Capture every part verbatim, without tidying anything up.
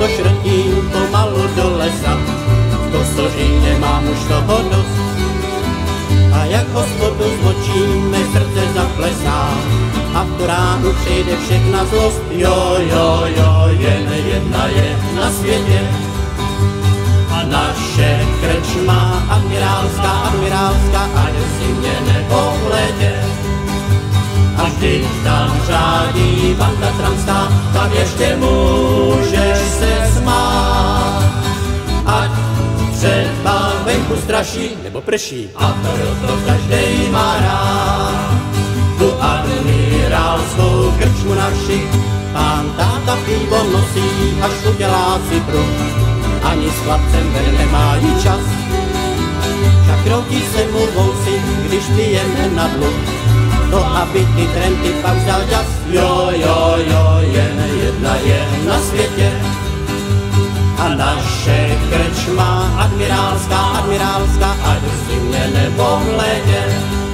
proto šrtím pomalu do lesa. To složí mám už toho dost. A jak hospodu zmočíme, srdce zaplesá. A v tu ránu přijde všechna zlost. Jo, jo, jo, jen jedna je na světě. A naše krčma admirálská, admirálská, ať si mě nepohledě. A vždyť tam řádí banda tramská, tam ještě můžeš se smát. Ať třeba venku straší nebo prší, a proto každej má rád tu admirálskou krčmu naši. Pán táta pivo nosí, až udělá si pruh, ani s chlapcem ven nemají čas. Však kroutí se mu vousy, když pijeme na dluh, to aby ty trendy pak vzal jas. Jo, jo, jo, jen jedna je na světě. A naše krčma admirálská, admirálská, ať si mě nepohledě.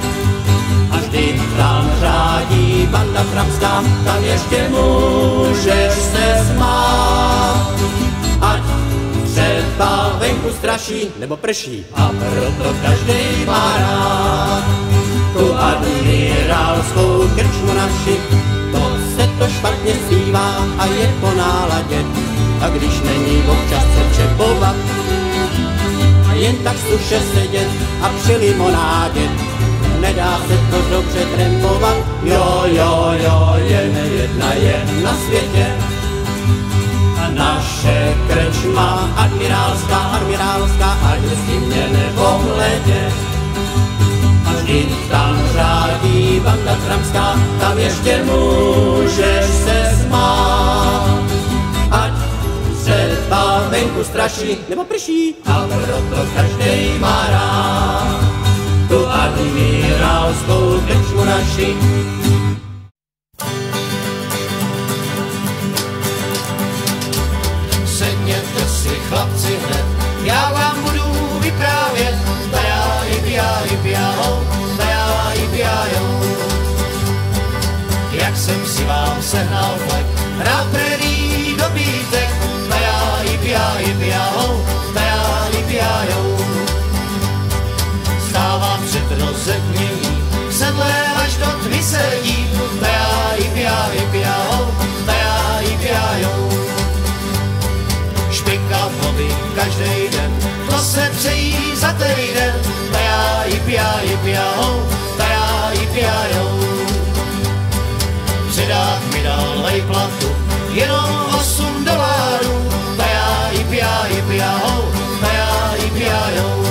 A vždy tam řádí banda tramská, tam ještě můžeš se smát. Ať třeba venku straší nebo prší, a proto každej má rád tu admirálskou krčmu naši. To se to špatně zpívá a je po náladě. A když není občas se čepovat, a jen tak suše sedět a při limonádě, nedá se to dobře trempovat. Jo, jo, jo, jen jedna je na světě. A naše krčma admirálská, admirálská, ať si mě nepohledě. A vždyť tam řádí banda tramská, tam ještě můžeš se smát. Ať třeba venku straší nebo prší, a proto každej má rád tu admirálskou krčmu naši. Sedněte si chlapci hned, já vám budu vyprávět. Tajá jibia jibiaho, tajá jibiajo. Jak jsem si vám sehnal flek, na prairie dobítek. Tajá jibia jibiaho, tajá jibiajo. Stávám před rozednění, v sedle až do tmy sedím. Tajá jibia jibiaho, tajá jibiajo. Špika vody každej den, to se přejí za týden. Tajá jibia jibiaho, tajá jibiajo. Předák mi dal lejplatu, jenom osm dolárů. Tajá jibia jibiaho, tajá jibiajo.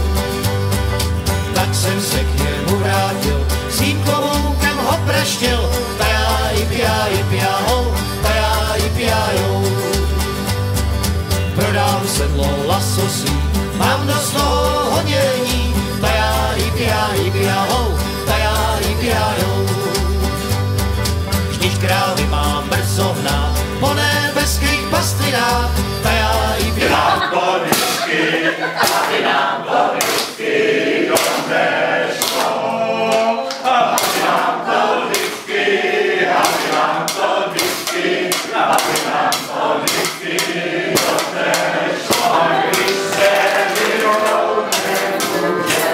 Tak jsem se k němu vrátil, svým kloboukem ho praštil. Tajá jibia jibiaho, tajá jibiajo. Prodám sedlo lasosí, mám dost toho honění. Tajá jibia jibiaho, tajá jibiajo. Vždyť krávy mám brzo hnát po nebeských pastvinách. Tajá jibia. Nám to vždycky, aby nám to vždycky došlo. Aby nám to vždycky, aby nám to vždycky, aby nám to vždycky došlo. A když se vyrovnou nemůže,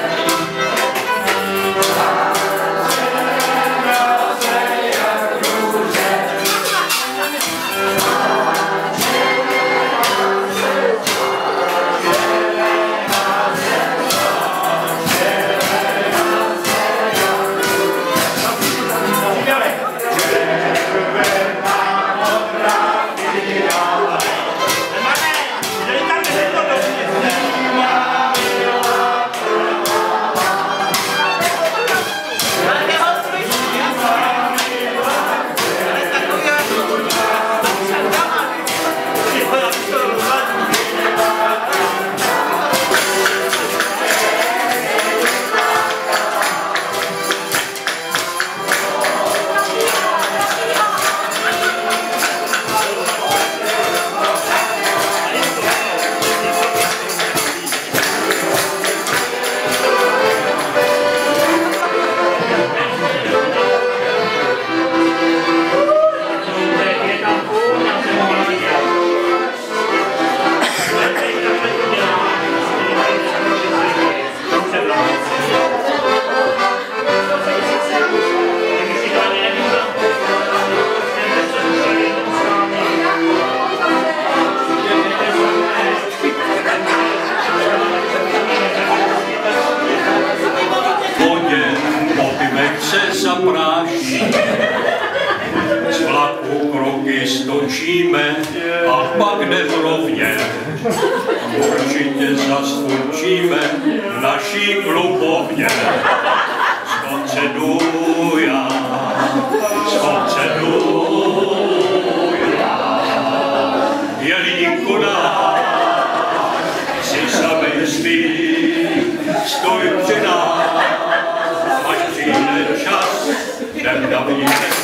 kluky stočíme a pak hned rovně. Určitě zastvůrčíme v naší klubovně. Schodce jdu já, schodce jdu já. Jelínku náš, si samej spí, stoj při nás, až přijde čas, jdem na výjezd.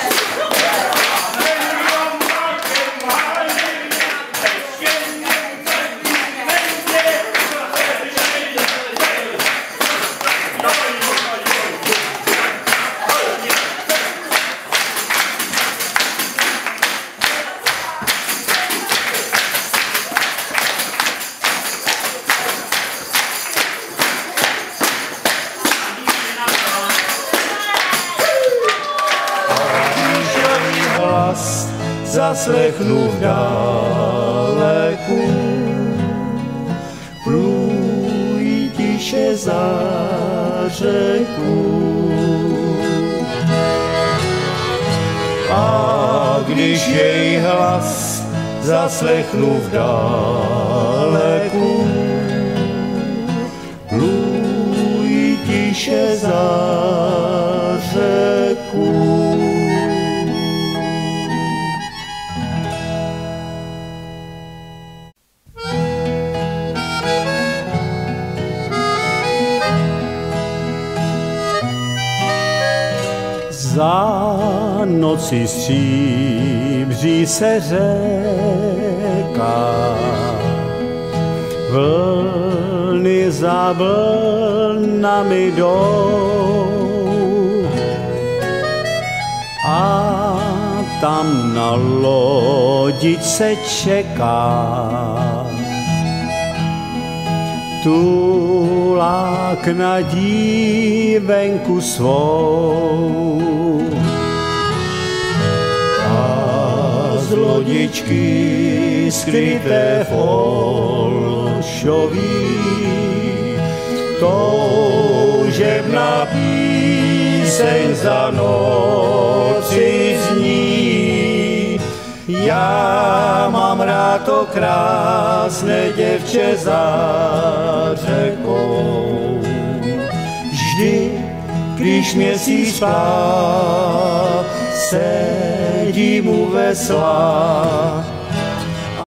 Zaslechnu v daleku, plují tiše za řeku. A když jej hlas zaslechnu v daleku, plují tiše za řeku. Za noci stříbří se řeka, vlny za vlnami jdou a tam na lodičce čeká tulák na dívenku svou. Z lodičky skryté v olšoví toužebná píseň za noci zní. Já mám rád to krásné děvče za řekou. Vždy, když měsíc spá, sedím u vesla